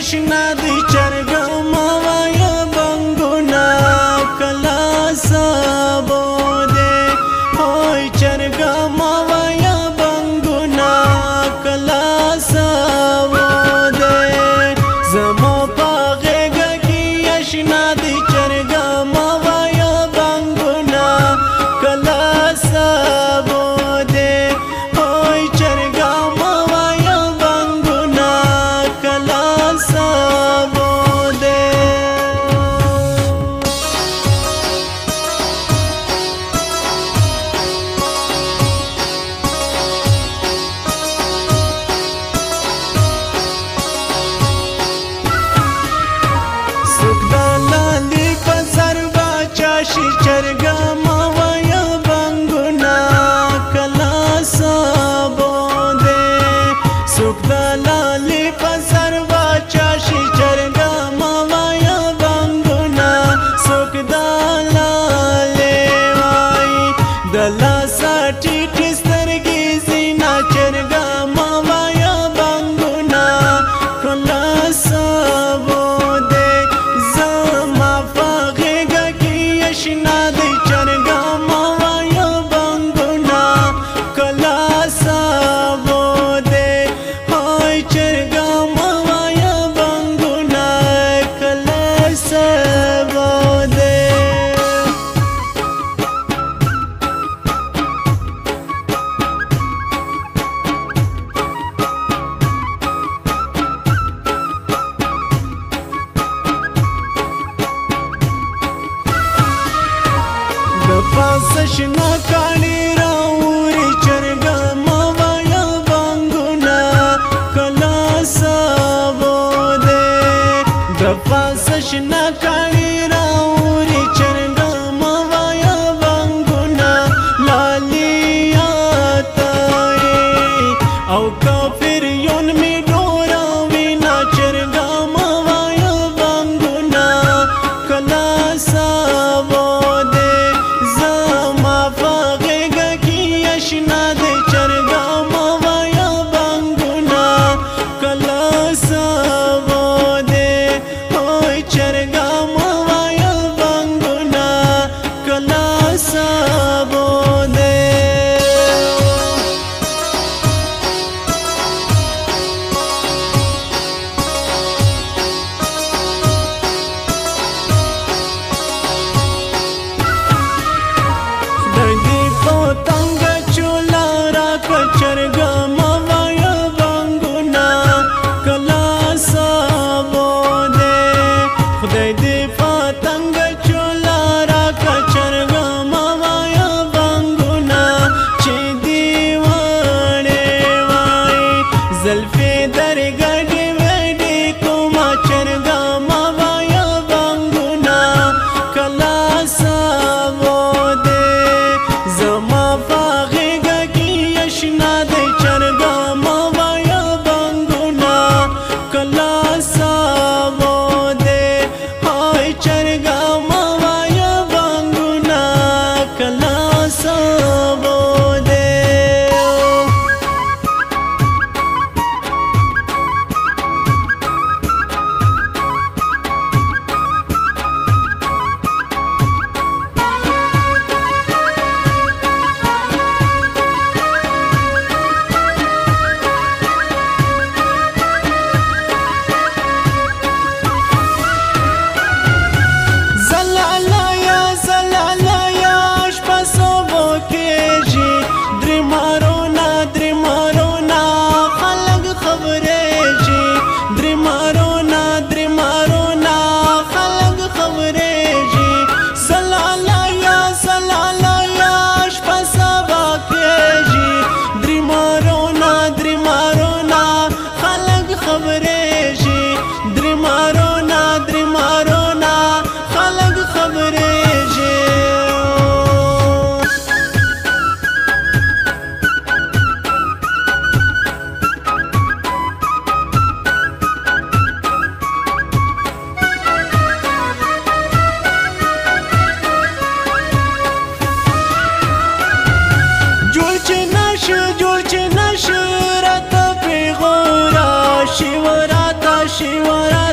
اشنا دی چرګه موایا بنګونه کلا سبو دې هوی چرګه موایا بنګونه کلا سبو دې زمو په غېږه کې اشنا دی چرګه موایا بنګونه کلا سبو دې هوی چرګه موایا بنګونه کلا سبو دې سوک دلالی پسر باچا شي چرګه موایا بنګونه کلا سبو دې سوک دلالی پسر باچا شي چرګه موایا بنګونه سوک دلالی وای دلا ساټی ټسترګي زینا چرګه موایا بنګونه کلا سبو دې زما فغېږه کې اشنا دی چرګه موایا بنګونه کلا سبو دې هوی چرګه موایا بنګونه کلا سبو دې د پاسه شنه کاڼي راوړي چرګه موایا بنګونه کلا سبو دې د پاسه شنه کاڼي راوړي چرګه موایا بنګونه لالیا تای او کافر یون می ډورا وینا چرګه موایا بنګونه کلا سبو دې زما فغېږه کې اشنا دی چرګه موایا بنګونه کلا سبو دې هوی چرګه موایا بنګونه کلا سبو دې خدای دې په تنګه چولا راکړه چرګه موایا بنګونه کلا سبو دې خدای دې په تنګه چولا راکړه چرګه موایا بنګونه چې دیوانې وای زلفې درګډې وډې کومه چرګه موایا بنګونه کلا سبو دې زما فغېږه کې اشنا دی چرګه موایا بنګونه کلا سبو دې هوی چرګه موایا بنګونه کلا سبو دې زلالا یا شپه سبو کېږي درې مارونه خلک خبرېږي درې مارونه خلک خبرېږي زلالا یا شپه سبا کېږي درې مارونه خلک خبرېږي درې مارونه خلک خبرېږي جوړ چې نشه راته پیغورا شي وراته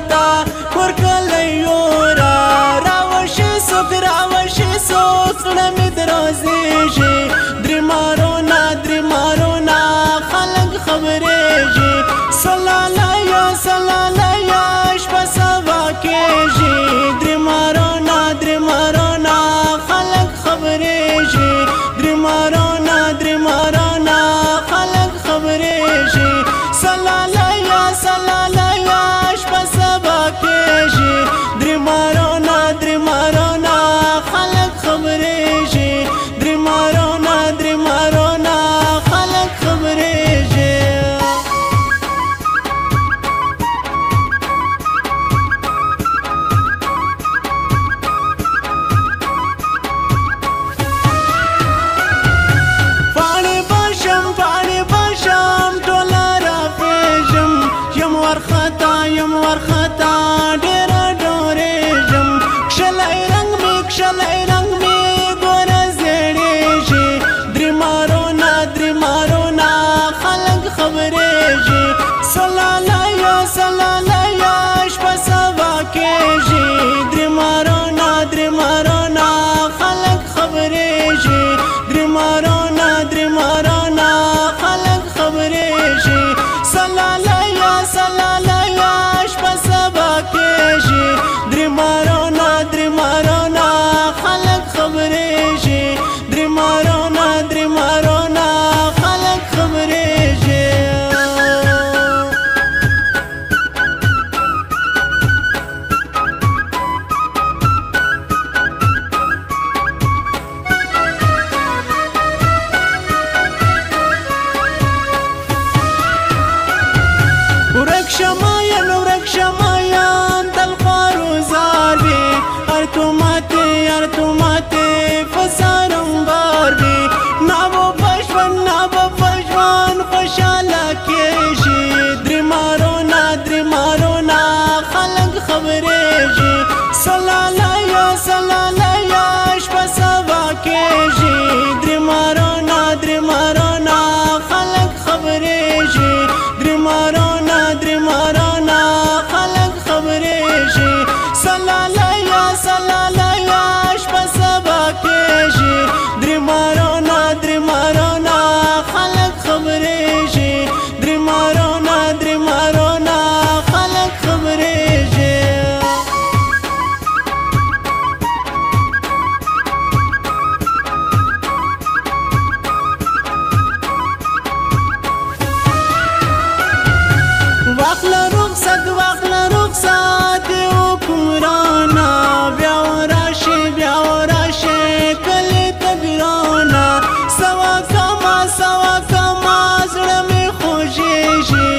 مقصد حکمرانا بیا وراشي کلی تګرانا سوا کما زړه مې خوږېږي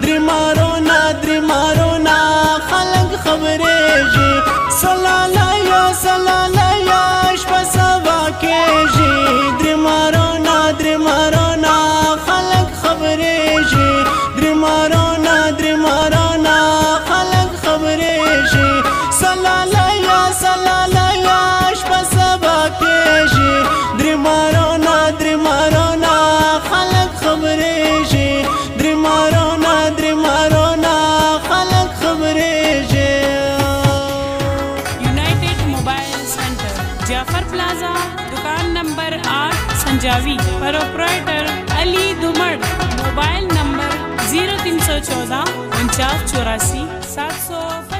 درمارونا خلک خبرېږي سلاله یا شپه سبا کېږي درمارونا خلک خبرېږي درمارونا خلک خبرېږي سلاله یا شپه سبا کېږي درمارونا خلک خبرېږي درمارونا خلک خبرېږي. United mobile centre Jafar plaza दुकान number 8 संजावी proprietor Ali धुमड़ मोबाइल नंबर 0314 4984 700